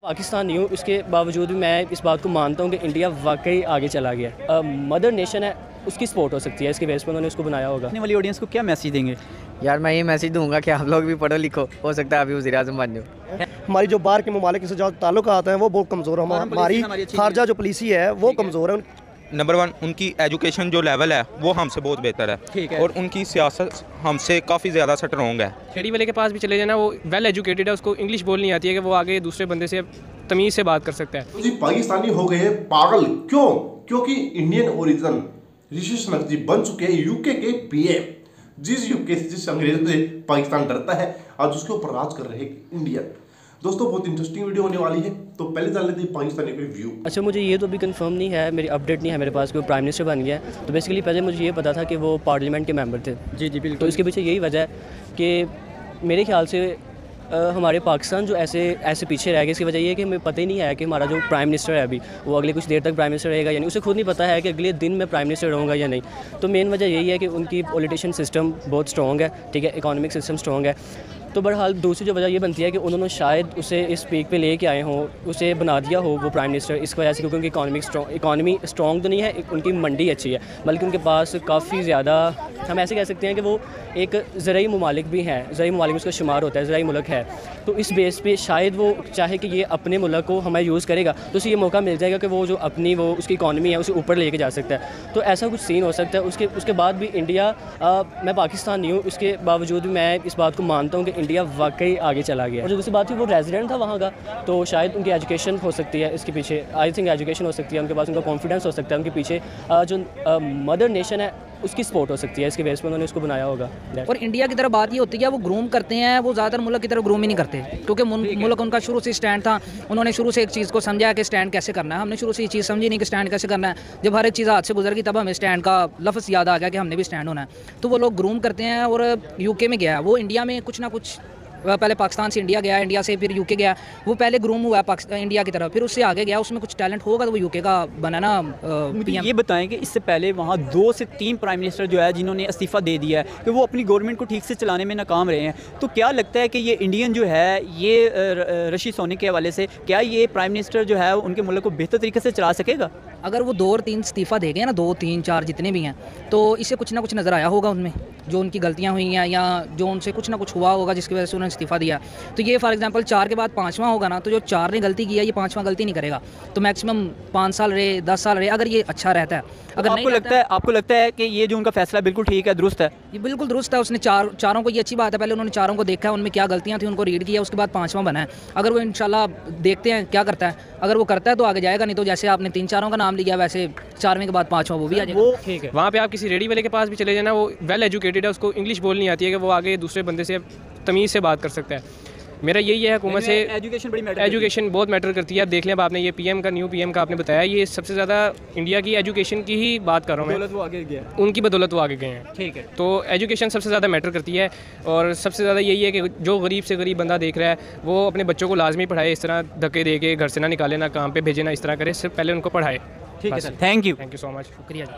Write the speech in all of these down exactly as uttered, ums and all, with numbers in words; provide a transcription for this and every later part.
पाकिस्तान नहीं हूँ, उसके बावजूद भी मैं इस बात को मानता हूँ कि इंडिया वाकई आगे चला गया। मदर नेशन है, उसकी सपोर्ट हो सकती है, इसके बेस पर उन्होंने उसको बनाया होगा। आने वाली ऑडियंस को क्या मैसेज देंगे? यार मैं ये मैसेज दूंगा कि आप लोग भी पढ़ो लिखो, हो सकता है अभी वज़ीर आज़म बन जाओ। हमारी जो बाहर के ममालिक से जो ताल्लुक आते हैं वो बहुत कमज़ोर है, हमारी खारजा जो पॉलिसी है वो कमज़ोर है। नंबर वन, उनकी एजुकेशन जो लेवल है वो हमसे बहुत बेहतर है, है। और उनकी सियासत हमसे काफ़ी ज़्यादा स्ट्रॉन्ग है। खेड़ी वाले के पास भी चले जाना, वो वेल एजुकेटेड है, उसको इंग्लिश बोलनी आती है कि वो आगे दूसरे बंदे से तमीज़ से बात कर सकता है। तो जी पाकिस्तानी हो गए पागल क्यों? क्योंकि इंडियन ओरिजिन ऋषि सुनक जी बन चुके हैं यूके के पीएम। जिस यूके से जिस अंग्रेज से पाकिस्तान डरता है, आज उसके ऊपर राज कर रहे हैं इंडियन। दोस्तों बहुत इंटरेस्टिंग वीडियो होने वाली है, तो पहले जान लेते हैं पाकिस्तानी के व्यू। अच्छा, मुझे ये तो अभी कंफर्म नहीं है, मेरी अपडेट नहीं है मेरे पास कि वो प्राइम मिनिस्टर बन गया है। तो बेसिकली पहले मुझे ये पता था कि वो पार्लियामेंट के मेंबर थे। जी जी बिल्कुल। तो इसके पीछे यही वजह है कि मेरे ख्याल से आ, हमारे पाकिस्तान जो ऐसे ऐसे पीछे रह गए, इसकी वजह ये है कि हमें पता ही नहीं है कि हमारा जो प्राइम मिनिस्टर है अभी वो अगले कुछ देर तक प्राइम मिनिस्टर रहेगा या नहीं। उसे खुद नहीं पता है कि अगले दिन मैं प्राइम मिनिस्टर रहूँगा या नहीं। तो मेन वजह यही है कि उनकी पॉलिटिशियन सिस्टम बहुत स्ट्रॉन्ग है, ठीक है, इकोनॉमिक सिस्टम स्ट्रॉन्ग है। तो बहरहाल दूसरी जो वजह ये बनती है कि उन्होंने शायद उसे इस पीक पे लेके आए हों, उसे बना दिया हो वो प्राइम मिनिस्टर इस वजह से, क्योंकि उनकी इकोनॉमिक स्ट्रॉन्ग इकोनॉमी स्ट्रॉन्ग तो नहीं है, उनकी मंडी अच्छी है, बल्कि उनके पास काफ़ी ज़्यादा, हम ऐसे कह सकते हैं कि वो एक ज़राई ममालिक भी हैं, ज़राई ममालिक में उसका शुमार होता है, ज़राई मुल्क है। तो इस बेस पे शायद वो चाहे कि ये अपने मुल्क को हमें यूज़ करेगा तो उसे ये मौका मिल जाएगा कि वो जो अपनी वो उसकी इकॉनमी है उसे ऊपर लेके जा सकता है। तो ऐसा कुछ सीन हो सकता है। उसके उसके बाद भी इंडिया, आ, मैं पाकिस्तान नहीं हूँ, उसके बावजूद भी मैं इस बात को मानता हूँ कि इंडिया वाकई आगे चला गया। और जो दूसरी बात थी वो रेजिडेंट था वहाँ का, तो शायद उनकी एजुकेशन हो सकती है इसके पीछे, आई थिंक एजुकेशन हो सकती है उनके पास, उनका कॉन्फिडेंस हो सकता है उनके पीछे, आ, जो मदर नेशन है उसकी सपोर्ट हो सकती है, इसके बेस पर उन्होंने उसको बनाया होगा। और इंडिया की तरफ बात ये होती है वो ग्रूम करते हैं, वो ज़्यादातर मुल्क की तरफ ग्रूम ही नहीं करते, क्योंकि मुल्क उनका शुरू से स्टैंड था। उन्होंने शुरू से एक चीज़ को समझा कि स्टैंड कैसे करना है। हमने शुरू से ये चीज़ समझी नहीं कि स्टैंड कैसे करना है। जब हर एक चीज़ हाथ से गुजर गई तब हमें स्टैंड का लफ्ज़ याद आ गया कि हमने भी स्टैंड होना है। तो वो लोग ग्रूम करते हैं। और यूके में गया, वो इंडिया में कुछ ना कुछ, पहले पाकिस्तान से इंडिया गया, इंडिया से फिर यूके गया, वो पहले ग्रूम हुआ इंडिया की तरफ, फिर उससे आगे गया, उसमें कुछ टैलेंट होगा तो वो यूके का बना ना पीएम। ये बताएं कि इससे पहले वहाँ दो से तीन प्राइम मिनिस्टर जो है जिन्होंने इस्तीफ़ा दे दिया है कि वो अपनी गवर्नमेंट को ठीक से चलाने में नाकाम रहे हैं। तो क्या लगता है कि ये इंडियन जो है ये ऋषि सुनक के हवाले से, क्या ये प्राइम मिनिस्टर जो है उनके मुल्क को बेहतर तरीके से चला सकेगा? अगर वो दो और तीन इस्तीफ़ा दे गए ना, दो तीन चार जितने भी हैं, तो इससे कुछ ना कुछ नज़र आया होगा उनमें, जो उनकी गलतियाँ हुई हैं या जो उनसे कुछ ना कुछ हुआ होगा जिसकी वजह से उन्होंने इस्तीफ़ा दिया। तो ये फॉर एग्जांपल चार के बाद पाँचवां होगा ना, तो जो चार ने गलती की है ये पाँचवां गलती नहीं करेगा। तो मैक्सिमम पाँच साल रहे, दस साल रहे, अगर ये अच्छा रहता है। अगर आपको लगता है आपको लगता है कि ये जो उनका फैसला बिल्कुल ठीक है, दुरुस्त है? ये बिल्कुल दुरुस्त है। उसने चार चारों को, ये अच्छी बात है, पहले उन्होंने चारों को देखा है उनमें क्या गलतियाँ थी, उनको रीड किया, उसके बाद पाँचवां बना है। अगर वो इंशाल्लाह देखते हैं क्या करता है, अगर वो करता है तो आगे जाएगा, नहीं तो जैसे आपने तीन चारों का नाम लिया वैसे चारवें के बाद पाँचवां वो भी आ जाएगा। वो ठीक है। वहाँ पे आप किसी रेडी वाले के पास भी चले जाना, वो वेल एजुकेटेड है, उसको इंग्लिश बोलनी आती है कि वो आगे दूसरे बंदे से तमीज़ से बात कर सकता है। मेरा यही है हुकूमत से, एजुकेशन बड़ी मैटर एजुकेशन बहुत मैटर करती है। आप देख लें, अब आपने ये पीएम का, न्यू पीएम का आपने बताया, ये सबसे ज़्यादा इंडिया की एजुकेशन की ही बात कर रहा हूँ मैं, वो आगे गया, उनकी बदौलत वो आगे गए हैं। ठीक है। तो एजुकेशन सबसे ज़्यादा मैटर करती है। और सबसे ज़्यादा यही है कि जो गरीब से गरीब बंदा देख रहा है वो अपने बच्चों को लाजमी पढ़ाए, इस तरह धक्के दे के घर से ना निकाले, ना काम पे भेजे, ना इस तरह करे, सिर्फ पहले उनको पढ़ाए। ठीक है sir, thank you thank you so much, शुक्रिया।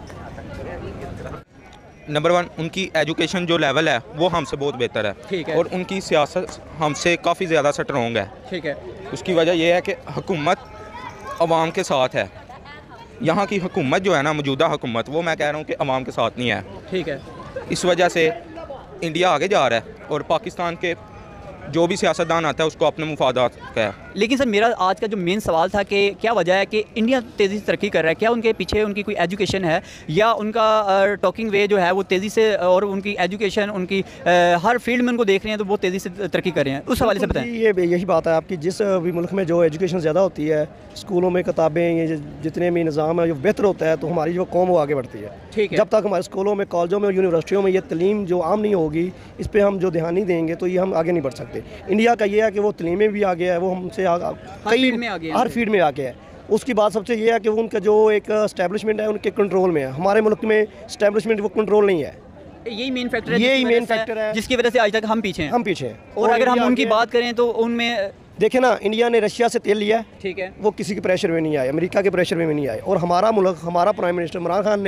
नंबर वन, उनकी एजुकेशन जो लेवल है वो हमसे बहुत बेहतर है, ठीक है, और उनकी सियासत हमसे काफ़ी ज़्यादा स्ट्रॉन्ग है। ठीक है। उसकी वजह यह है कि हुकूमत अवाम के साथ है। यहाँ की हुकूमत जो है ना, मौजूदा हुकूमत, वो मैं कह रहा हूँ कि अवाम के साथ नहीं है। ठीक है। इस वजह से इंडिया आगे जा रहा है और पाकिस्तान के जो भी सियासतदान आता है उसको अपने मुफादात का है। लेकिन सर मेरा आज का जो मेन सवाल था कि क्या वजह है कि इंडिया तेज़ी से तरक्की कर रहा है? क्या उनके पीछे उनकी कोई एजुकेशन है, या उनका टॉकिंग वे जो है वो तेज़ी से, और उनकी एजुकेशन, उनकी आ, हर फील्ड में उनको देख रहे हैं तो बहुत तेज़ी से तरक्की कर रहे हैं? उस हवाले से बताएं। ये यही बात है आपकी, जिस भी मुल्क में जो एजुकेशन ज़्यादा होती है, स्कूलों में किताबें, ये जितने भी निज़ाम है जो बेहतर होता है, तो हमारी जो कौम वो आगे बढ़ती है। ठीक है। जब तक हमारे स्कूलों में, कॉलेजों में और यूनिवर्सिटियों में ये तलीम जो आम नहीं होगी, इस पर हम जो ध्यान नहीं देंगे तो ये हम आगे नहीं बढ़ सकते। इंडिया का ये है कि वो तलीम में भी आ गया है, वो हमसे कई में आ गया, हर फील्ड में आ गया है। उसकी बात सबसे ये है कि उनका जो एक स्टैब्लिशमेंट है उनके कंट्रोल में है। हमारे मुल्क में स्टैब्लिशमेंट वो कंट्रोल नहीं है। यही मेन फैक्टर है, यही मेन फैक्टर है जिसकी वजह से आज तक हम पीछे हैं। हम पीछे हैं। और अगर हम उनकी बात करें तो उनमें देखें ना, इंडिया ने रशिया से तेल लिया, ठीक है, वो किसी के प्रेशर में नहीं आए, अमेरिका के प्रेशर में नहीं आए। और हमारा मुल्क, हमारा प्राइम मिनिस्टर इमरान खान ने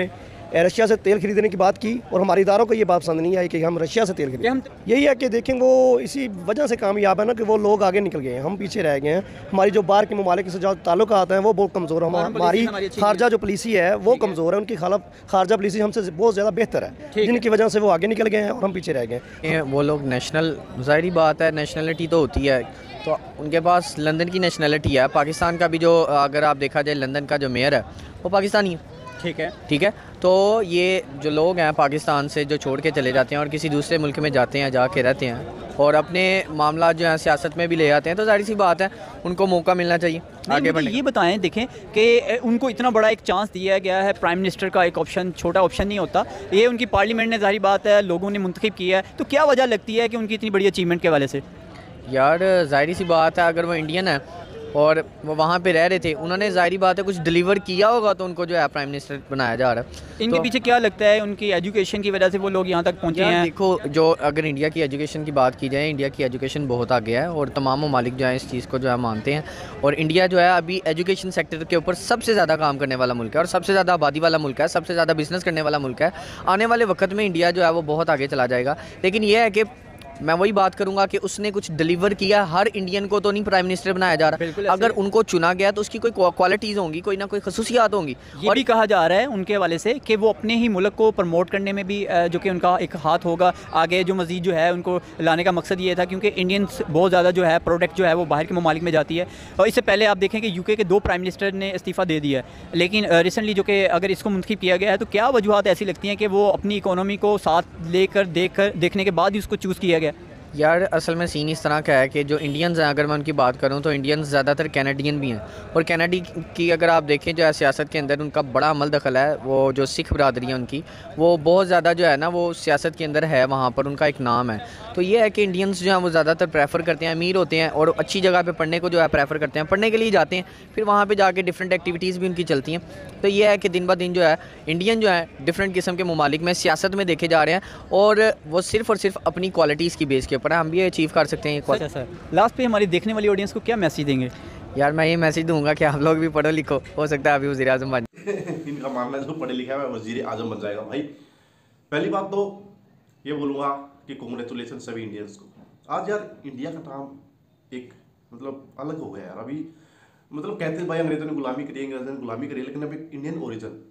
रशिया से तेल खरीदने की बात की और हमारे इदारों को ये बात पसंद नहीं आई कि हम रशिया से तेल खरीदें। यही है कि देखें वो इसी वजह से कामयाब है ना कि वो लोग आगे निकल गए हैं, हम पीछे रह गए हैं। हमारी जो बाहर के ममालिक से जो ताल्लुक आते हैं वो बहुत कमज़ोर है, हमारी खारजा जो पॉलिसी है वो कमज़ोर है, उनकी खारजा पॉलिसी हमसे बहुत ज़्यादा बेहतर है, जिनकी वजह से वो आगे निकल गए हैं और हम पीछे रह गए। वो लोग नेशनल, ज़ाहिर बात है नेशनलिटी तो होती है, तो उनके पास लंदन की नेशनलिटी है। पाकिस्तान का भी जो अगर आप देखा जाए लंदन का जो मेयर है वो पाकिस्तानी है, ठीक है ठीक है। तो ये जो लोग हैं पाकिस्तान से जो छोड़ के चले जाते हैं और किसी दूसरे मुल्क में जाते हैं, जाके रहते हैं और अपने मामला जो है सियासत में भी ले आते हैं, तो जाहिर सी बात है उनको मौका मिलना चाहिए आगे बढ़ने। ये बताएं, देखें कि उनको इतना बड़ा एक चांस दिया गया है, प्राइम मिनिस्टर का एक ऑप्शन छोटा ऑप्शन नहीं होता, ये उनकी पार्लियामेंट ने जाहिर बात है लोगों ने मुंतखब किया है, तो क्या वजह लगती है कि उनकी इतनी बड़ी अचीवमेंट के हवाले से? यार जाहिर सी बात है अगर वो इंडियन है और वो वहाँ पे रह रहे थे, उन्होंने ज़ाहिर बात है कुछ डिलीवर किया होगा तो उनको जो है प्राइम मिनिस्टर बनाया जा रहा है। इनके तो, पीछे क्या लगता है उनकी एजुकेशन की वजह से वो लोग यहाँ तक पहुँचे हैं? देखो, जो अगर इंडिया की एजुकेशन की बात की जाए, इंडिया की एजुकेशन बहुत आगे है और तमाम ममालिक जो है इस चीज़ को जो है मानते हैं, और इंडिया जो है अभी एजुकेशन सेक्टर के ऊपर सबसे ज़्यादा काम करने वाला मुल्क है और सबसे ज़्यादा आबादी वाला मुल्क है, सबसे ज़्यादा बिजनेस करने वाला मुल्क है। आने वाले वक्त में इंडिया जो है वो बहुत आगे चला जाएगा, लेकिन यह है कि मैं वही बात करूंगा कि उसने कुछ डिलीवर किया। हर इंडियन को तो नहीं प्राइम मिनिस्टर बनाया जा रहा, अगर उनको चुना गया तो उसकी कोई क्वालिटीज़ होंगी, कोई ना कोई खसूसियात होंगी। ये और भी कहा जा रहा है उनके हवाले से कि वो अपने ही मुल्क को प्रमोट करने में भी जो कि उनका एक हाथ होगा आगे, जो मज़ीद जो है उनको लाने का मकसद ये था, क्योंकि इंडियंस बहुत ज़्यादा जो है प्रोडक्ट जो है वो बाहर के ममालिक में जाती है। और इससे पहले आप देखें कि यूके के दो प्राइम मिनिस्टर ने इस्तीफ़ा दे दिया है, लेकिन रिसेंटली जो कि अगर इसको मुंतखब किया गया है, तो क्या वजूहत ऐसी लगती हैं कि वो अपनी इकोनॉमी को साथ लेकर देख कर देखने के बाद ही उसको चूज़ किया गया? यार असल में सीन इस तरह का है कि जो इंडियंस हैं, अगर मैं उनकी बात करूं तो इंडियंस ज़्यादातर कैनेडियन भी हैं, और कैनेडी की अगर आप देखें जो है सियासत के अंदर उनका बड़ा अमल दखल है। वो जो सिख बरदरी है उनकी, वो बहुत ज़्यादा जो है ना वो सियासत के अंदर है, वहाँ पर उनका एक नाम है। तो ये है कि इंडियंस जो हैं वो ज़्यादातर प्रेफर करते हैं, अमीर होते हैं और अच्छी जगह पर पढ़ने को जो है प्रेफर करते हैं, पढ़ने के लिए जाते हैं, फिर वहाँ पर जाके डिफरेंट एक्टिविटीज़ भी उनकी चलती हैं। तो ये है कि दिन ब दिन जो है इंडियन जो है डिफरेंट किस्म के ममालिक में सियासत में देखे जा रहे हैं, और वो सिर्फ़ और सिर्फ अपनी क्वालिटीज़ की बेस के ऊपर है। हम भी अचीव कर सकते हैं। सर, सर लास्ट पे हमारी देखने वाली ऑडियंस को क्या मैसेज देंगे? यार मैं ये मैसेज दूंगा कि आप लोग भी पढ़ो लिखो, हो सकता है अभी वज़ीर आज़म बन इनका मानना है जो पढ़े लिखा है वज़ीर आज़म बन जाएगा। भाई पहली बात तो ये बोलूँगा कि कांग्रेचुलेसन सभी इंडियंस को। आज यार इंडिया का नाम एक मतलब अलग हो गया यार। अभी मतलब कहते हैं भाई अंग्रेजों ने गुलामी करी, अंग्रेजों ने गुलामी करी, लेकिन अब एक इंडियन ओरिजिन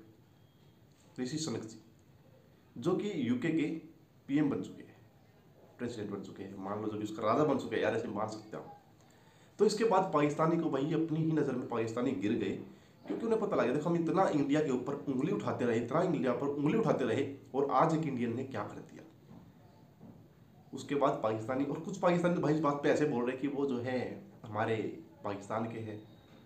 ऋषि सुनक जी जो कि यूके के पीएम बन चुके हैं, प्रेसिडेंट बन चुके हैं, मान लो जो कि उसका राजा बन चुके हैं यार, ऐसे मान सकते हो। तो इसके बाद पाकिस्तानी को भाई अपनी ही नज़र में पाकिस्तानी गिर गए, क्योंकि उन्हें पता लगा देखो हम इतना इंडिया के ऊपर उंगली उठाते रहे, इतना इंडिया पर उंगली उठाते रहे, और आज एक इंडियन ने क्या कर दिया। उसके बाद पाकिस्तानी, और कुछ पाकिस्तानी भाई इस बात पे ऐसे बोल रहे कि वो जो है हमारे पाकिस्तान के हैं।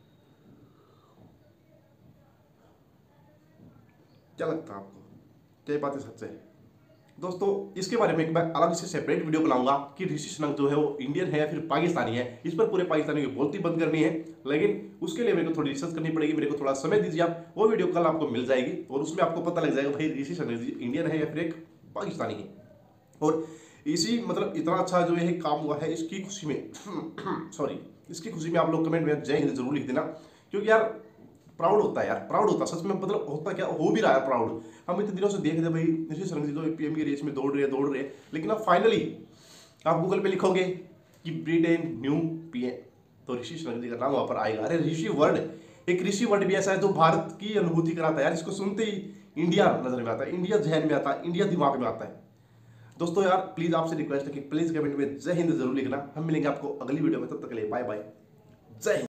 क्या लगता है आपको, क्या बातें सच है? दोस्तों इसके बारे में एक मैं अलग से सेपरेट वीडियो बनाऊंगा कि ऋषि सुनक जो है वो इंडियन है या फिर पाकिस्तानी है। इस पर पूरे पाकिस्तानी की बोलती बंद करनी है, लेकिन उसके लिए मेरे को थोड़ी रिसर्च करनी पड़ेगी, मेरे को थोड़ा समय दीजिए आप। वो वीडियो कल आपको मिल जाएगी और उसमें आपको पता लग जाएगा भाई ऋषि सुनक जी इंडियन है या फिर एक पाकिस्तानी है। और इसी मतलब इतना अच्छा जो ये काम हुआ है, इसकी खुशी में सॉरी इसकी खुशी में आप लोग कमेंट में जय हिंद जरूर लिख देना, क्योंकि यार प्राउड होता है यार, प्राउड होता है सच में, मतलब होता क्या हो भी रहा है प्राउड। हम इतने दिनों से देख रहे भाई ऋषि सुनक जी तो पीएम की रेस में दौड़ रहे हैं दौड़ रहे हैं, लेकिन अब फाइनली आप गूगल पे लिखोगे कि ब्रिटेन न्यू पीएम तो ऋषि सुनक जी का नाम वहाँ पर आएगा। अरे ऋषि वर्ड, एक ऋषि वर्ड भी ऐसा है जो भारत की अनुभूति कराता है यार। इसको सुनते ही इंडिया नजर में आता है, इंडिया जहन में आता है, इंडिया दिमाग में आता है। दोस्तों यार प्लीज आपसे रिक्वेस्ट है कि प्लीज कमेंट में जय हिंद जरूर लिखना। हम मिलेंगे आपको अगली वीडियो में, तब तक के लिए बाय बाय, जय हिंद।